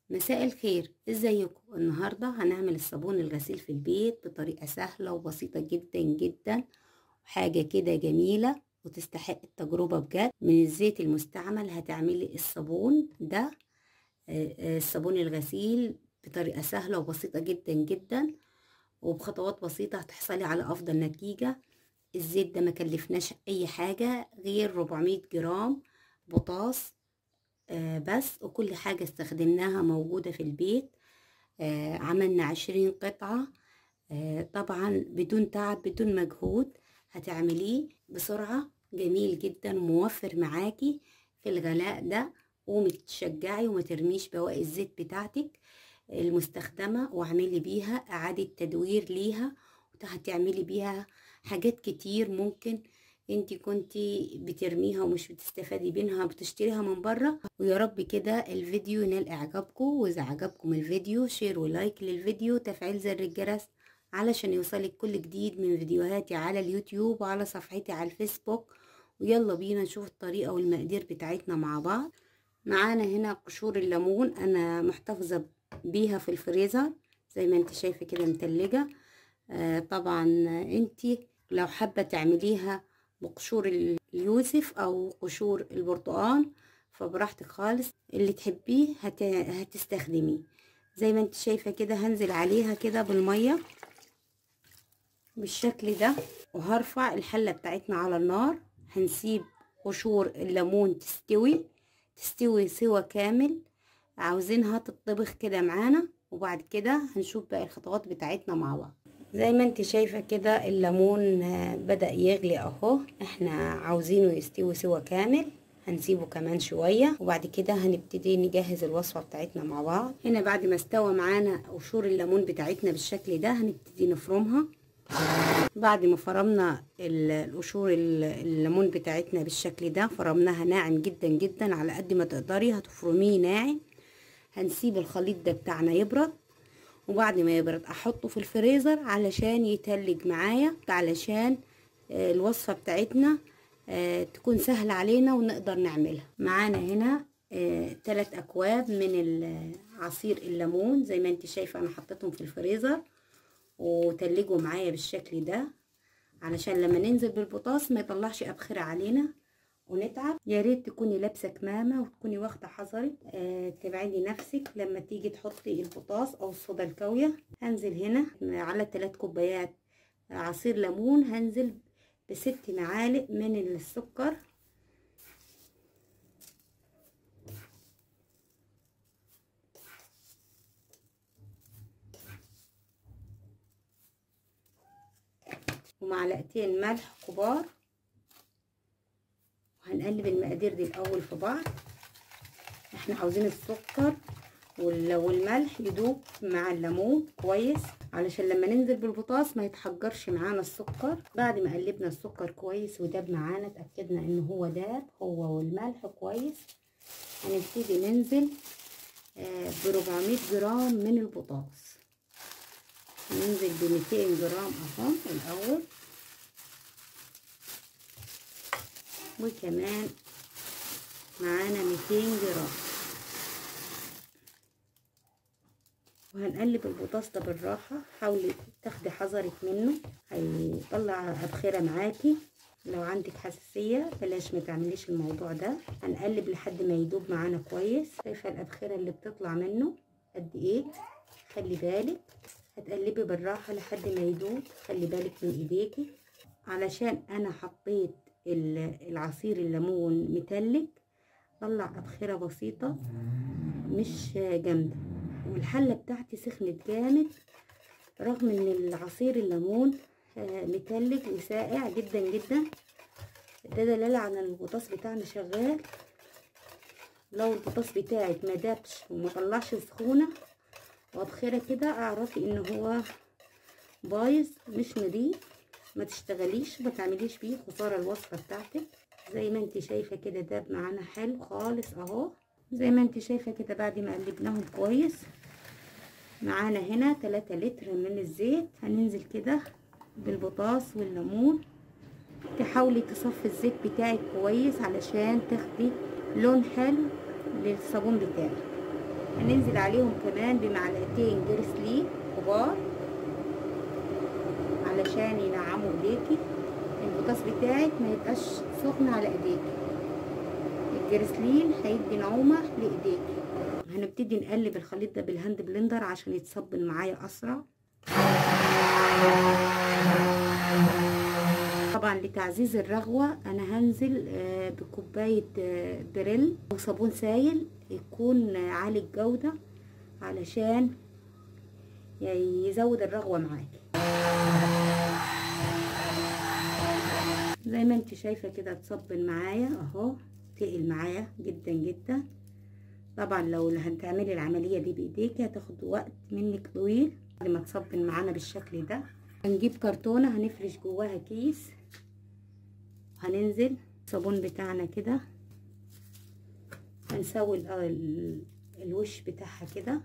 مساء الخير، ازيكم؟ النهارده هنعمل الصابون الغسيل في البيت بطريقه سهله وبسيطه جدا جدا، وحاجه كده جميله وتستحق التجربه بجد. من الزيت المستعمل هتعملي الصابون ده، الصابون الغسيل بطريقه سهله وبسيطه جدا جدا، وبخطوات بسيطه هتحصلي على افضل نتيجه. الزيت ده مكلفناش اي حاجه غير 400 جرام بوتاس بس، وكل حاجة استخدمناها موجودة في البيت. عملنا 20 قطعة، طبعا بدون تعب بدون مجهود، هتعمليه بسرعة. جميل جدا وموفر معاكي في الغلاء ده، ومتشجعي وما ترميش بواقي الزيت بتاعتك المستخدمة، واعملي بيها اعادة تدوير ليها، هتعملي بيها حاجات كتير ممكن انتي كنتي بترميها ومش بتستفادي منها، بتشتريها من بره. ويا رب كده الفيديو ينال اعجابكم، واذا عجبكم الفيديو شير ولايك للفيديو، تفعيل زر الجرس علشان يوصلك كل جديد من فيديوهاتي على اليوتيوب وعلى صفحتي على الفيسبوك. ويلا بينا نشوف الطريقة والمقادير بتاعتنا مع بعض. معانا هنا قشور الليمون، انا محتفظة بيها في الفريزر زي ما انت شايفة كده متلجة. طبعا انتي لو حابة تعمليها بقشور اليوسف او قشور البرتقال فبراحتك خالص، اللي تحبيه هتستخدميه. زي ما انت شايفة كده هنزل عليها كده بالمية بالشكل ده، وهرفع الحلة بتاعتنا على النار. هنسيب قشور الليمون تستوي سوا كامل، عاوزينها تطبخ كده معانا، وبعد كده هنشوف بقى الخطوات بتاعتنا مع بعض. زي ما انت شايفة كده الليمون بدأ يغلي اهو، احنا عاوزينه يستوي سوا كامل. هنسيبه كمان شوية وبعد كده هنبتدي نجهز الوصفة بتاعتنا مع بعض. هنا بعد ما استوى معانا قشور الليمون بتاعتنا بالشكل ده هنبتدي نفرمها. بعد ما فرمنا القشور الليمون بتاعتنا بالشكل ده، فرمناها ناعم جدا جدا على قد ما تقدري هتفرميه ناعم. هنسيب الخليط ده بتاعنا يبرد، وبعد ما يبرد احطه في الفريزر علشان يتلج معايا، علشان الوصفة بتاعتنا تكون سهلة علينا ونقدر نعملها. معانا هنا 3 أكواب من عصير الليمون، زي ما انت شايفة انا حطيتهم في الفريزر وتلجوا معايا بالشكل ده، علشان لما ننزل بالبطاس ما يطلعش أبخرة علينا ونتعب. يا ريت تكوني لابسه كمامه وتكوني واخده حذرك، تبعدي نفسك لما تيجي تحطي البطاس او الصودا الكاويه. هنزل هنا على 3 كوبايات عصير ليمون، هنزل ب6 معالق من السكر، ومعلقتين ملح كبار. وهنقلب المقادير دي الاول في بعض. احنا عاوزين السكر والملح يدوب مع الليمون كويس، علشان لما ننزل بالبطاس ما يتحجرش معانا السكر. بعد ما قلبنا السكر كويس وداب معانا، اتاكدنا ان هو داب هو والملح كويس، هنبتدي ننزل ب 400 جرام من البطاس. ننزل ب 200 جرام اهو الاول، وكمان معانا 200 جرام. وهنقلب البطاطس ده بالراحة، حاولي تاخدي حذرك منه، هيطلع أبخرة معاكي. لو عندك حساسية بلاش ما تعمليش الموضوع ده. هنقلب لحد ما يدوب معانا كويس. شايفة الأبخرة اللي بتطلع منه قد ايه؟ خلي بالك، هتقلبي بالراحة لحد ما يدوب. خلي بالك من ايديكي، علشان انا حطيت العصير الليمون متلج، طلع أبخرة بسيطة مش جامدة، والحلة بتاعتي سخنت جامد رغم ان العصير الليمون متلج وساقع جدا جدا. ده دلالة على البطاطس بتاعنا شغال. لو البطاطس بتاعك ما دابش وما طلعش سخونة وابخرة كده، اعرفي ان هو بايظ مش نضيف، ما تشتغليش ما تعمليش بيه، خسارة الوصفة بتاعتك. زي ما انت شايفة كده داب معانا حلو خالص اهو. زي ما انت شايفة كده بعد ما قلبناهم كويس، معانا هنا 3 لتر من الزيت. هننزل كده بالبطاطس والليمون. تحاولي تصفي الزيت بتاعك كويس علشان تاخدي لون حلو للصابون بتاعك. هننزل عليهم كمان بمعلقتين جريسلين كبار علشان ينعموا ايديكي. البوتاص بتاعك ما يبقاش سخن على ايديكي، الجريسلين هيدي نعومه لايديكي. هنبتدي نقلب الخليط ده بالهاند بلندر عشان يتصبن معايا اسرع. طبعا لتعزيز الرغوه انا هنزل بكوبايه بريل او صابون سائل يكون عالي الجوده علشان يزود الرغوه معاكي. زي ما انت شايفه كده تصبن معايا اهو، تقل معايا جدا جدا. طبعا لو هتعملي العمليه دي بايديكي هتاخد وقت منك طويل بعد ما تصبن معانا بالشكل ده. هنجيب كرتونه هنفرش جواها كيس، هننزل الصابون بتاعنا كده، هنسوي الوش بتاعها كده،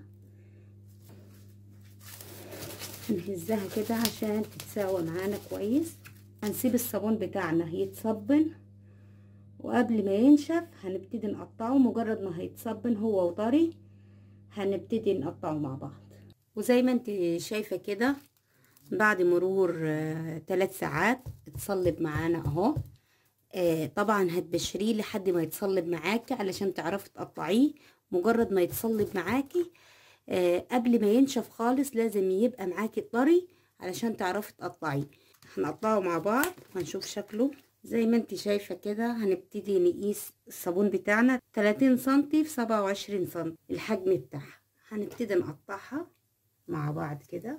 هنهزها كده عشان تتساوى معانا كويس. هنسيب الصابون بتاعنا يتصبن، وقبل ما ينشف هنبتدي نقطعه. مجرد ما هيتصبن هو وطري هنبتدي نقطعه مع بعض. وزي ما انت شايفة كده بعد مرور 3 ساعات اتصلب معانا اهو. طبعا هتبشريه لحد ما يتصلب معاكي علشان تعرفي تقطعيه. مجرد ما يتصلب معاكي قبل ما ينشف خالص لازم يبقى معاكي طري علشان تعرفي تقطعيه. هنقطعه مع بعض وهنشوف شكله. زي ما انت شايفة كده هنبتدي نقيس الصابون بتاعنا 30 سنتي في 27 سنتي الحجم بتاعها. هنبتدي نقطعها مع بعض كده.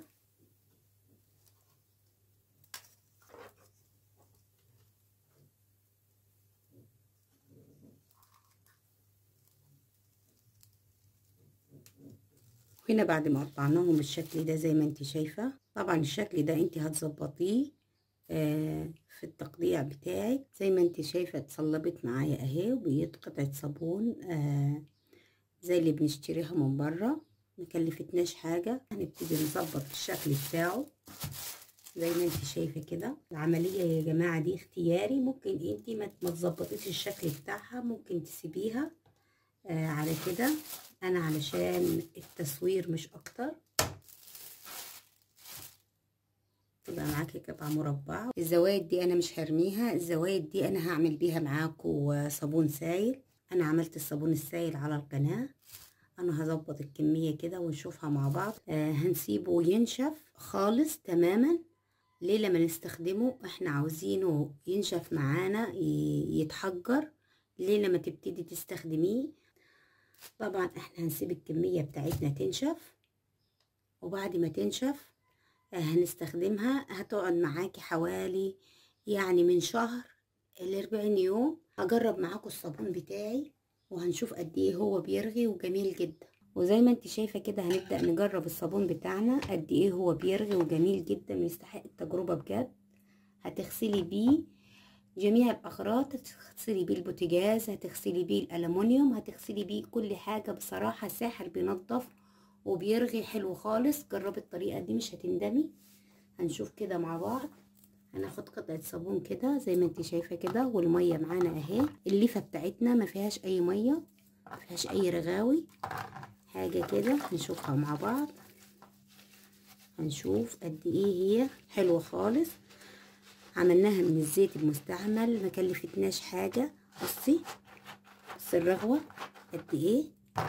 هنا بعد ما قطعناهم بالشكل ده زي ما انت شايفة، طبعا الشكل ده انت هتظبطيه في التقطيع بتاعك. زي ما انت شايفة اتصلبت معايا اهي، وبقيت قطعة صابون زي اللي بنشتريها من بره، مكلفتناش حاجة. هنبتدي نظبط الشكل بتاعه زي ما انت شايفة كده. العملية يا جماعة دي اختياري، ممكن انت ما تظبطيش الشكل بتاعها، ممكن تسيبيها على كده. انا علشان التصوير مش اكتر. يبقى معاكي قطعة مربعة. الزوايد دي انا مش هرميها، الزوايد دي انا هعمل بيها معاكم صابون سائل. انا عملت الصابون السائل على القناة. انا هظبط الكمية كده ونشوفها مع بعض. هنسيبه ينشف خالص تماما. ليه؟ لما نستخدمه احنا عاوزينه ينشف معانا يتحجر. ليه؟ لما تبتدي تستخدميه طبعا احنا هنسيب الكمية بتاعتنا تنشف، وبعد ما تنشف هنستخدمها. هتقعد معاكي حوالي يعني من شهر ل40 يوم. هجرب معاكم الصابون بتاعي وهنشوف قد ايه هو بيرغي وجميل جدا. وزي ما انت شايفة كده هنبدأ نجرب الصابون بتاعنا قد ايه هو بيرغي وجميل جدا، يستحق التجربة بجد. هتغسلي بيه جميع الأغراض، هتغسلي بيه البوتاجاز، هتغسلي بيه الألمونيوم، هتغسلي بيه كل حاجة. بصراحة ساحر، بينضف وبيرغي حلو خالص. جربي الطريقة دي مش هتندمي. هنشوف كده مع بعض. هناخد قطعة صابون كده زي ما انت شايفة كده، والمية معانا اهي. الليفة بتاعتنا ما فيهاش اي مية، ما فيهاش اي رغاوي حاجة كده. هنشوفها مع بعض، هنشوف قد ايه هي حلوة خالص. عملناها من الزيت المستعمل، ما كلفتناش حاجة. بصي الرغوة قد ايه،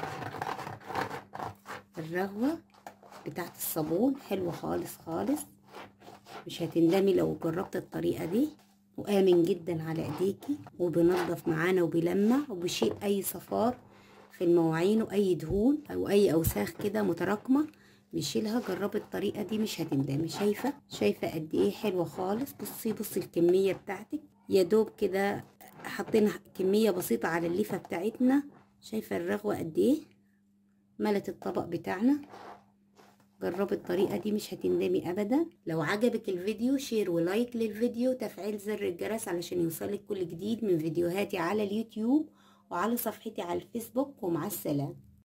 الرغوة بتاعت الصابون حلوة خالص خالص. مش هتندمي لو جربت الطريقة دي. وآمن جدا على ايديكي، وبينضف معانا وبيلمع وبيشيل اي صفار في المواعين واي دهون او اي اوساخ كده متراكمة بيشيلها. جربي الطريقة دي مش هتندمي. شايفة قد ايه حلوة خالص. بصي الكمية بتاعتك يا دوب كده، حطينا كمية بسيطة على الليفة بتاعتنا. شايفة الرغوة قد ايه ملت الطبق بتاعنا. جربي الطريقة دي مش هتندمي ابدا. لو عجبك الفيديو شير ولايك للفيديو، تفعيل زر الجرس علشان يوصلك كل جديد من فيديوهاتي على اليوتيوب وعلى صفحتي على الفيسبوك. ومع السلامة.